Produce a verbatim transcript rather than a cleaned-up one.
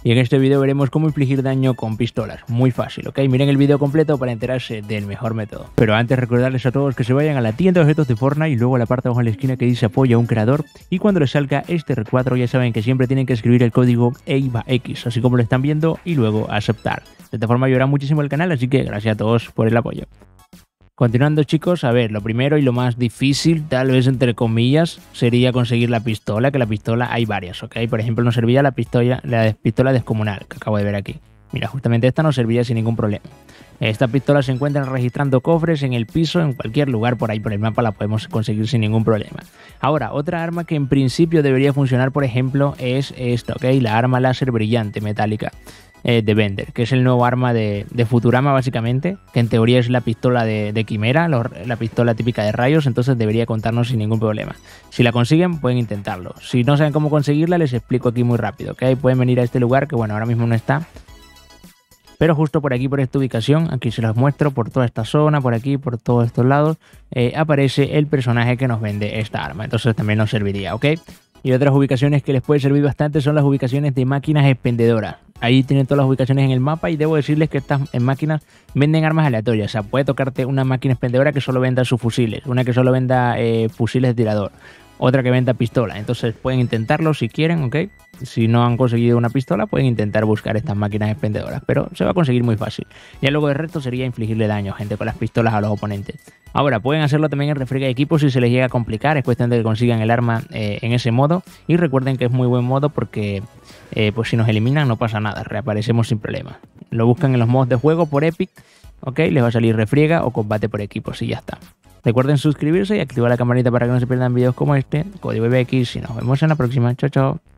Y en este vídeo veremos cómo infligir daño con pistolas, muy fácil, ¿ok? Miren el vídeo completo para enterarse del mejor método. Pero antes recordarles a todos que se vayan a la tienda de objetos de Fortnite y luego a la parte de abajo en la esquina que dice apoya a un creador, y cuando les salga este recuadro ya saben que siempre tienen que escribir el código EIVAX, así como lo están viendo, y luego aceptar. De esta forma ayudará muchísimo el canal, así que gracias a todos por el apoyo. Continuando, chicos, a ver, lo primero y lo más difícil, tal vez entre comillas, sería conseguir la pistola, que la pistola hay varias, ¿ok? Por ejemplo, nos servía la pistola, la pistola descomunal, que acabo de ver aquí. Mira, justamente esta nos servía sin ningún problema. Esta pistola se encuentra registrando cofres en el piso, en cualquier lugar por ahí por el mapa la podemos conseguir sin ningún problema. Ahora, otra arma que en principio debería funcionar, por ejemplo, es esta, ¿ok? La arma láser brillante metálica. Eh, de Bender, que es el nuevo arma de, de Futurama básicamente, que en teoría es la pistola de, de Quimera, lo, la pistola típica de rayos, entonces debería contarnos sin ningún problema. Si la consiguen, pueden intentarlo. Si no saben cómo conseguirla, les explico aquí muy rápido, ¿ok? Pueden venir a este lugar, que bueno, ahora mismo no está, pero justo por aquí, por esta ubicación, aquí se los muestro, por toda esta zona, por aquí, por todos estos lados, eh, aparece el personaje que nos vende esta arma, entonces también nos serviría, ¿ok? Y otras ubicaciones que les puede servir bastante son las ubicaciones de máquinas expendedoras. Ahí tienen todas las ubicaciones en el mapa y debo decirles que estas máquinas venden armas aleatorias. O sea, puede tocarte una máquina expendedora que solo venda sus fusiles, una que solo venda eh, fusiles de tirador, otra que venda pistola. Entonces pueden intentarlo si quieren, ¿ok? Si no han conseguido una pistola, pueden intentar buscar estas máquinas expendedoras, pero se va a conseguir muy fácil. Ya luego el resto sería infligirle daño, gente, con las pistolas a los oponentes. Ahora, pueden hacerlo también en refriega de equipo si se les llega a complicar, es cuestión de que consigan el arma eh, en ese modo. Y recuerden que es muy buen modo porque eh, pues si nos eliminan no pasa nada, reaparecemos sin problema. Lo buscan en los modos de juego por Epic, ¿ok? Les va a salir refriega o combate por equipos y ya está. Recuerden suscribirse y activar la campanita para que no se pierdan vídeos como este, código E I V A X, y nos vemos en la próxima. Chao, chao.